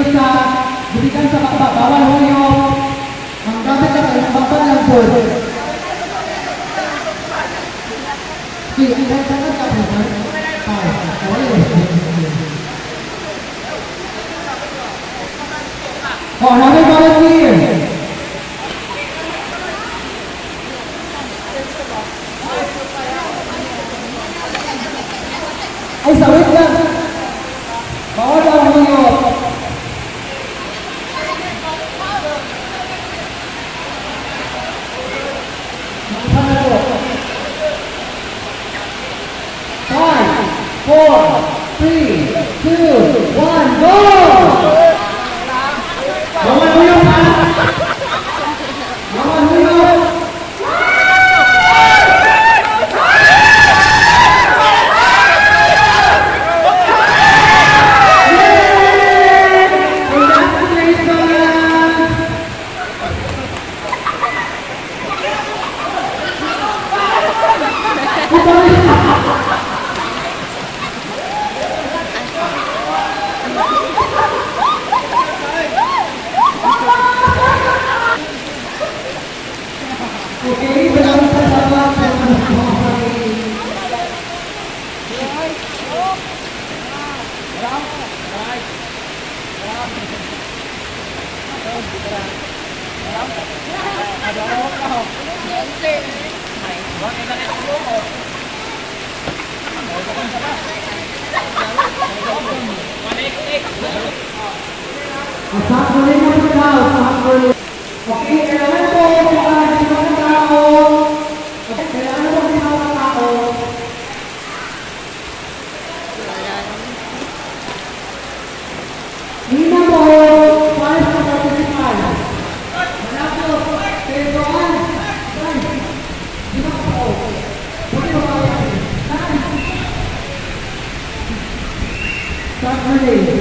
isa, balikan sa baba, bawal huyong. Ang gamit na kayo, baban lang po. Sige, ang tanong ka po, sir. Oh, another volunteer. Ay, sawit lang. Bawal lang huyong. Four, three, two, one, go! Bawal huyong ha! Bawal huyong! Okay, maraming salamat sa mga okay, kailangan po mga tao. Okay, kailangan po mga tao. Hindi na po para sa participant. Wala po. Pero di ba po? Huwag po ba? Start early.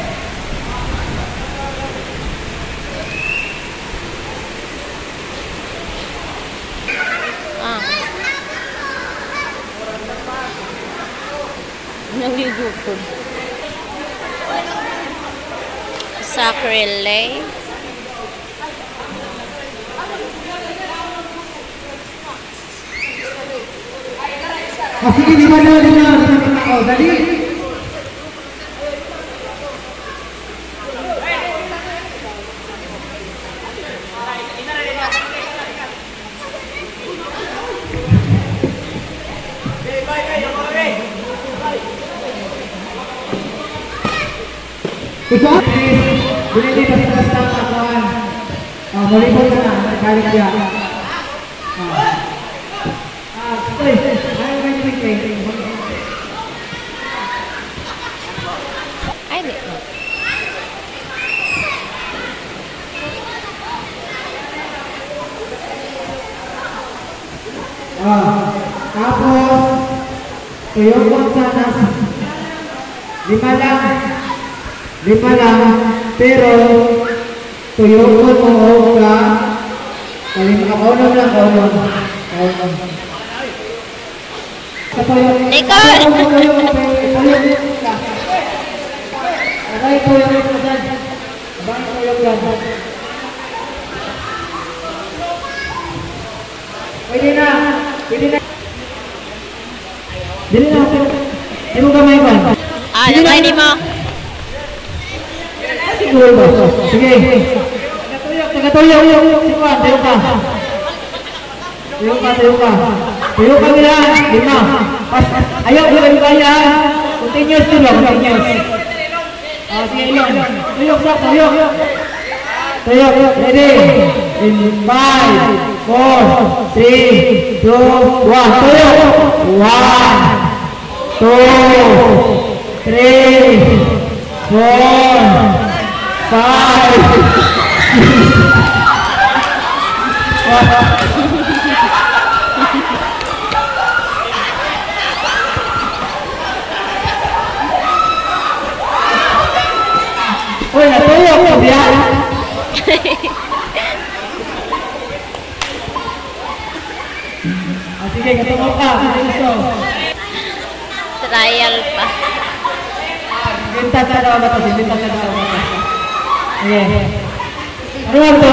Nagigukod. Sacrilege. Sige, di ba na? Oh, dali. Ikaw? Binili pa rin sa kakuan. Volleyball ka na, nagkalik siya. Ayaw kayo nagkik. Ay, di ba? Tapos, tuyok lang sana. Lima lang, pero tuyok mo ka. Kaunom lang. Ikaw! Aray tuyok mo dyan. Abang tuyok dyan. Pwede na. Dili na. Di mo gamay ba? Gamay di mo. Siguro ba? Sige. Tagatuyok. Sikuan, tayo ka. Tayo ka nila. Lima. Ayaw, yung kaya. Continuous to lang. Sige, ilong. Tuyok. Ready? In 5, 4, 3, 2, 1. Tuyok. 1, 2, 3, 4, 5. Uy, natuyok mo biya. Sige, katungok ka. Trial pa. Bintas na daw ba ito? Ayan. Ano nga ito?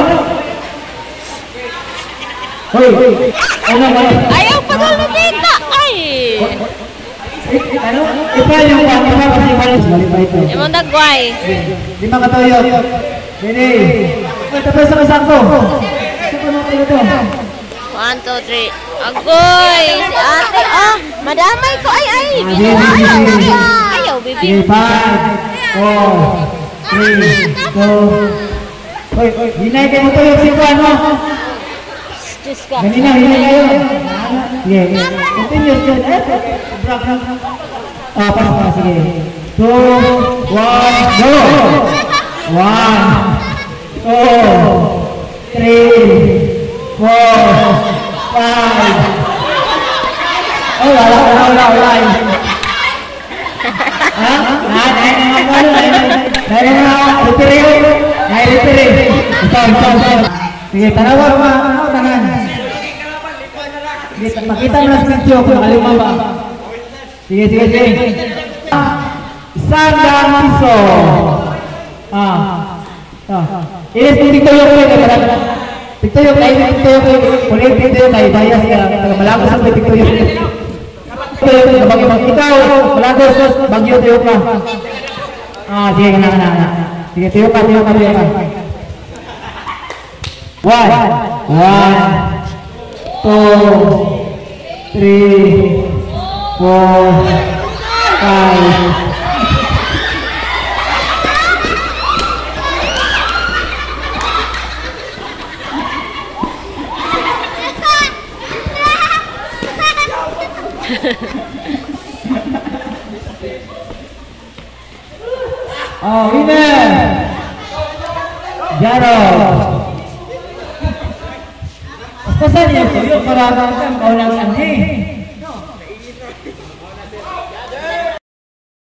Hoy! Ano? Ayaw pa daw na dito. Ay! Ano? Ipa yung one, ipa kasi walis. Malipa ito. Yung mga dagway. 5 katoyo. Pwede. Tapos sa kasako. Ito mo kayo ito. 1, 2, 3. Agoy! Si ate. Ah! Madamay ko. Ay! Sige, sige, sige. Ayaw, baby. Sige, 5, 4, 3, 2. Hoy, hinay kayo mo ito yung sikuan mo. Diyos ka. Ganina, hinay kayo. Sige, continuous yun. Break. Pas. Sige. 2, 1, go! 1, 2, 3, 4, 5. Oh, wala. Ha? Retire. Stop. Sige, tanawa ba? Tanan. Sige, makita mo na sa video kung nakalima ba. Sige. Sandang piso. Inis kung tiktoyo ko yun. Tiktoyo kayo. Kulit tiktoyo kayo. Bias ka. Malagos ang tiktoyo. Ikaw, malagos. Bagyo tayo ka. Sige, kana. Sige, tayo ka. 1, 2, 3, 4, 5. Winner! Jaro! Pasan niya ko yung paragang kang kaulang sanhi.